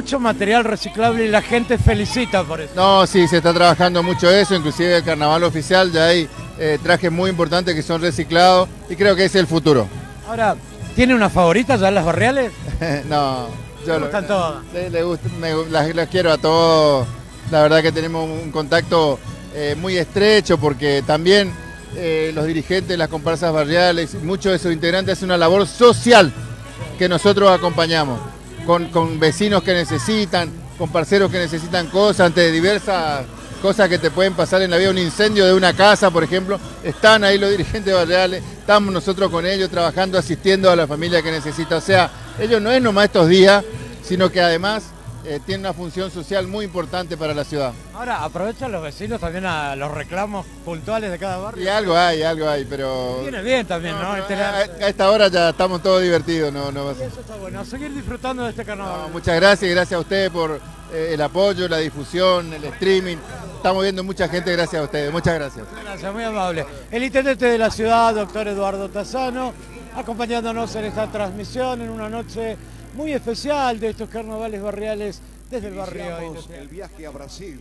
mucho material reciclable y la gente felicita por eso. No, sí, se está trabajando mucho eso, inclusive el carnaval oficial ya hay trajes muy importantes que son reciclados y creo que ese es el futuro. Ahora, ¿tiene una favorita ya en las barriales? No, yo Me gustan todas. las quiero a todos. La verdad que tenemos un contacto muy estrecho porque también los dirigentes, las comparsas barriales, muchos de sus integrantes hacen una labor social que nosotros acompañamos, con vecinos que necesitan, con parceros que necesitan cosas, ante diversas cosas que te pueden pasar en la vida, un incendio de una casa, por ejemplo, están ahí los dirigentes barriales, estamos nosotros con ellos trabajando, asistiendo a la familia que necesita. O sea, ellos no es nomás estos días, sino que además tienen una función social muy importante para la ciudad. Ahora, ¿aprovechan los vecinos también a los reclamos puntuales de cada barrio? Y algo hay, pero... Viene bien también, ¿no? A esta hora ya estamos todos divertidos, no va a ser. Eso está bueno, a seguir disfrutando de este carnaval. No, muchas gracias y gracias a ustedes por el apoyo, la difusión, el streaming. Estamos viendo mucha gente, gracias a ustedes, muchas gracias. Gracias, muy amable. El intendente de la ciudad, doctor Eduardo Tassano, acompañándonos en esta transmisión en una noche muy especial de estos carnavales barriales desde el barrio industrial. El viaje a Brasil.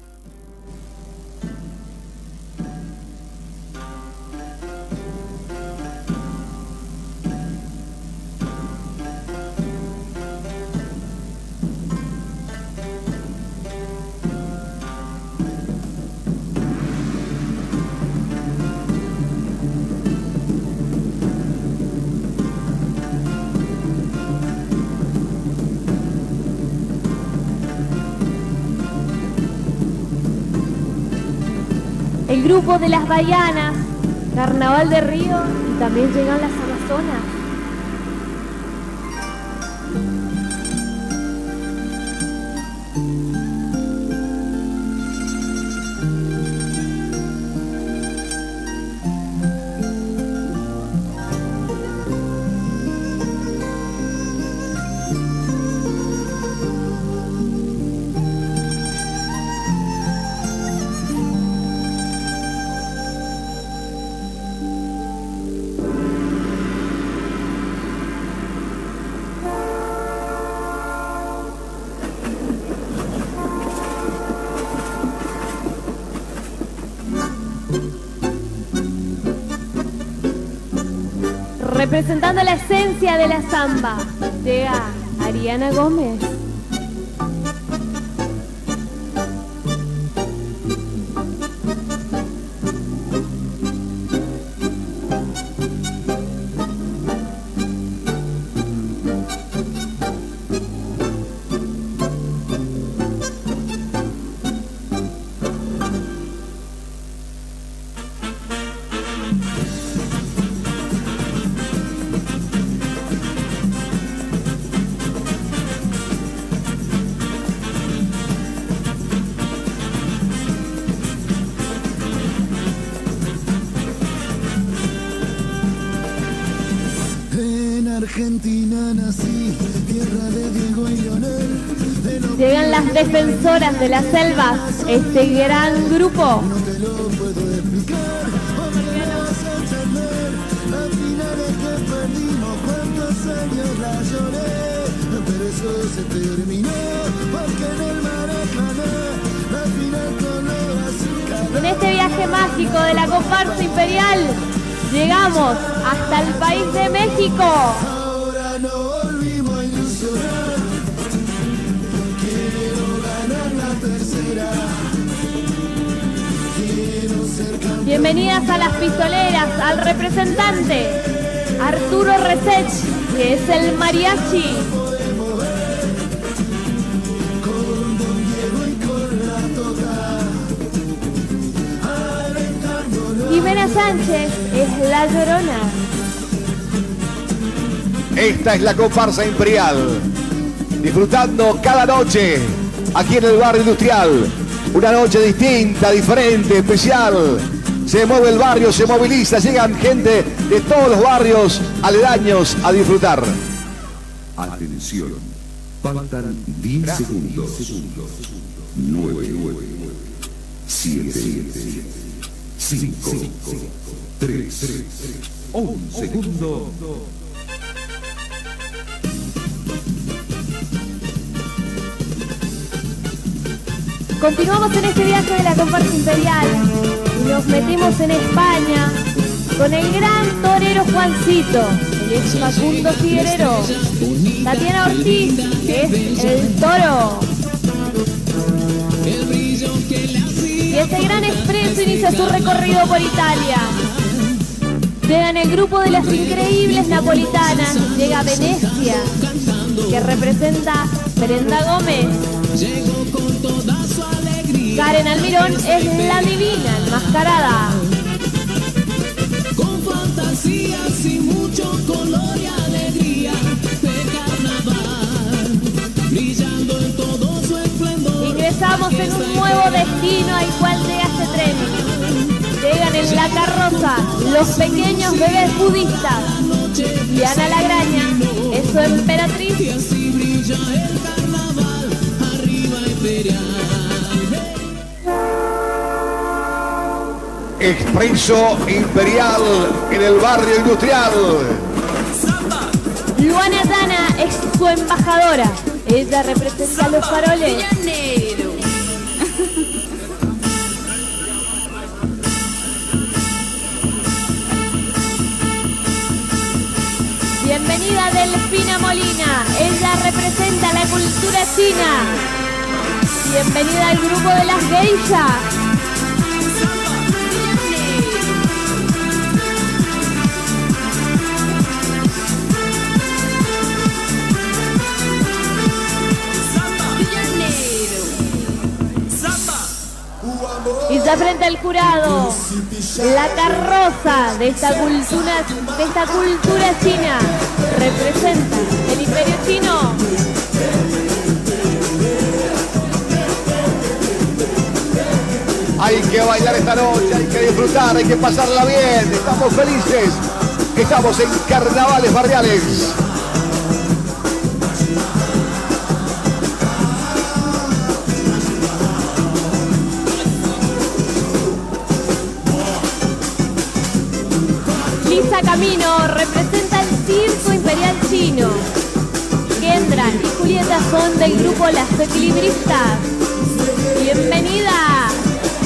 El grupo de las Baianas, Carnaval de Río y también llegan las Amazonas. Representando la esencia de la samba, llega Ariana Gómez. Argentina nací, tierra de Diego y Leonel. Llegan las defensoras de la selva, este gran grupo. No te lo puedo explicar, porque no vas a entender. La final es que perdimos, cuántos años la lloré, pero eso se terminó, porque en el Maracaná, la final con los azúcar. En este viaje mágico de la comparsa imperial, llegamos hasta el país de México. Ahora no volvimos a ilusionar. Quiero ganar la tercera. Quiero ser campeón. Bienvenidas a las pistoleras, al representante Arturo Resech, que es el mariachi. Con Don Diego y con la Tota. Jimena Sánchez es la llorona. Esta es la comparsa imperial, disfrutando cada noche aquí en el barrio industrial. Una noche distinta, diferente, especial. Se mueve el barrio, se moviliza, llegan gente de todos los barrios aledaños a disfrutar. Atención, faltan 10 segundos. 9, 7, 5, 3, 1 segundo. Continuamos en este viaje de la comparsa imperial y nos metemos en España con el gran torero Juancito, el ex Facundo Figuerero, Tatiana Ortiz, que es el toro. Y este gran expreso inicia su recorrido por Italia. Llega en el grupo de las increíbles napolitanas, llega Venecia, que representa Brenda Gómez. Karen Almirón es la divina enmascarada. Con fantasías y mucho color y alegría de carnaval, brillando en todo su esplendor. Ingresamos en un nuevo destino al cual llega este tren. Llegan en la carroza los pequeños bebés budistas y Ana Lagraña es su emperatriz. Y así brilla el carnaval, arriba imperial. Expreso Imperial en el barrio industrial. Luana Dana es su embajadora. Ella representa a los faroles. Bienvenida Delfina Molina. Ella representa la cultura china. Bienvenida al grupo de las geishas. Y ya frente al jurado, la carroza de esta cultura china representa el imperio chino. Hay que bailar esta noche, hay que disfrutar, hay que pasarla bien. Estamos felices, estamos en carnavales barriales. Lisa Camino representa el circo imperial chino. Kendra y Julieta son del grupo Las Equilibristas. ¡Bienvenida!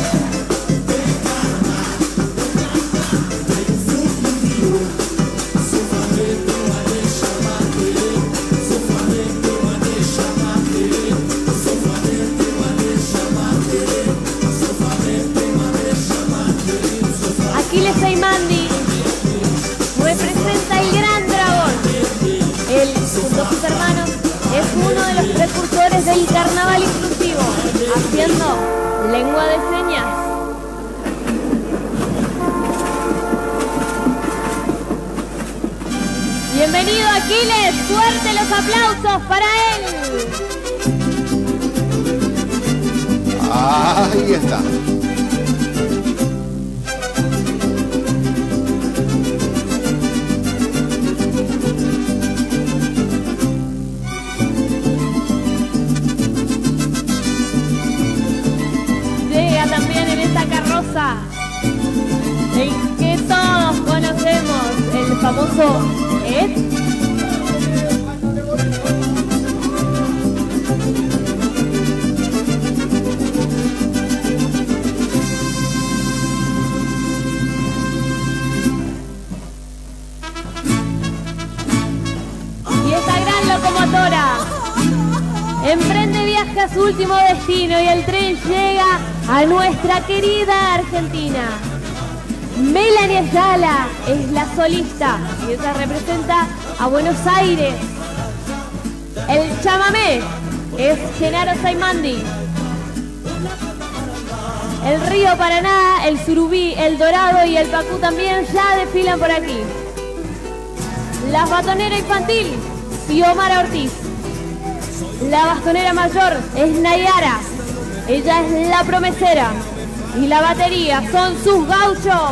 Aquiles Seimandi representa el gran dragón. Él, junto a sus hermanos, es uno de los precursores del carnaval inclusivo, haciendo lengua de señas. Bienvenido Aquiles, fuerte los aplausos para él. Ahí está. También en esta carroza el que todos conocemos, el famoso Ed. Y esta gran locomotora emprende viaje a su último destino y el tren llega a nuestra querida Argentina. Melanie Ayala es la solista y ella representa a Buenos Aires. El chamamé es Genaro Saimandi. El río Paraná, el surubí, el dorado y el pacú también ya desfilan por aquí. La batonera infantil, Xiomara Ortiz. La bastonera mayor es Nayara. Ella es la promesera. Y la batería son sus gauchos.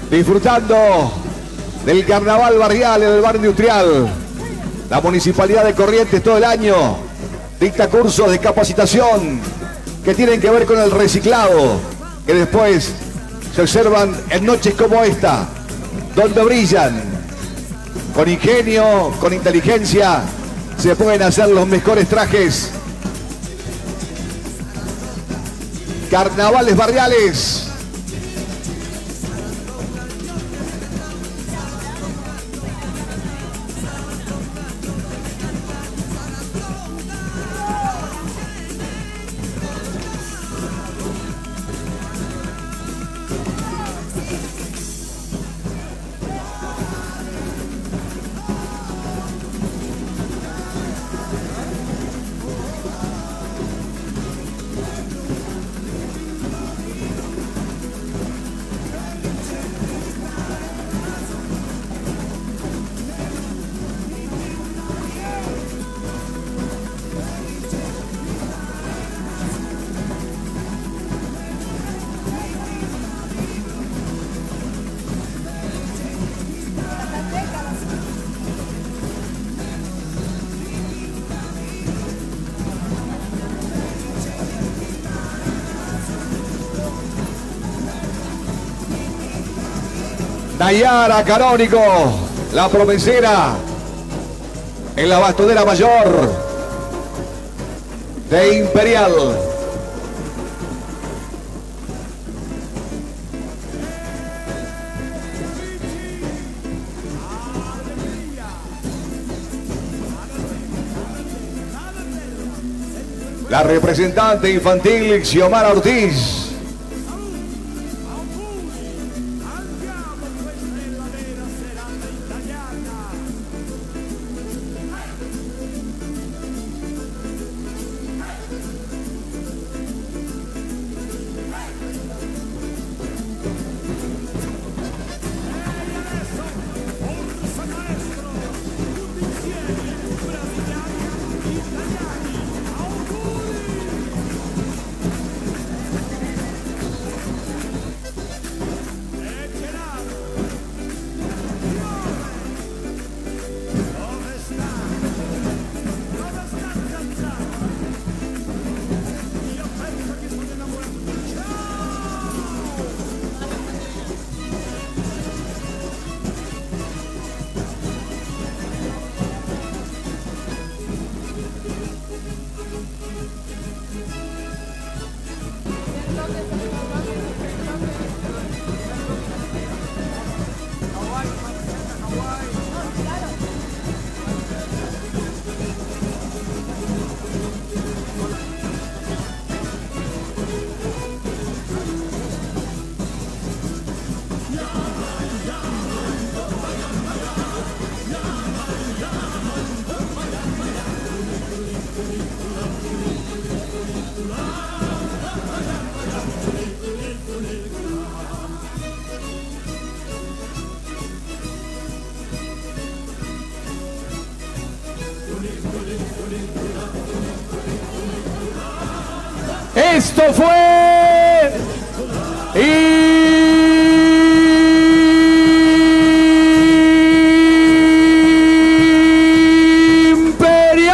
disfrutando del carnaval barrial en el barrio industrial. La Municipalidad de Corrientes todo el año dicta cursos de capacitación que tienen que ver con el reciclado, que después se observan en noches como esta, donde brillan con ingenio, con inteligencia, se pueden hacer los mejores trajes. Carnavales barriales. Nayara Canónico, la promesera en la bastonera mayor de Imperial. La representante infantil Xiomara Ortiz. Esto fue Imperial.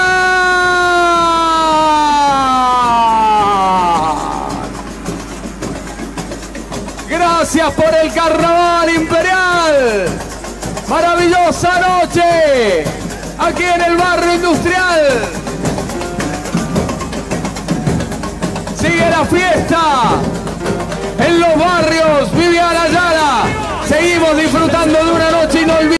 Gracias por el carnaval Imperial. Maravillosa noche aquí en el barrio industrial. Sigue la fiesta en los barrios Viviana Ayala. Seguimos disfrutando de una noche inolvidable.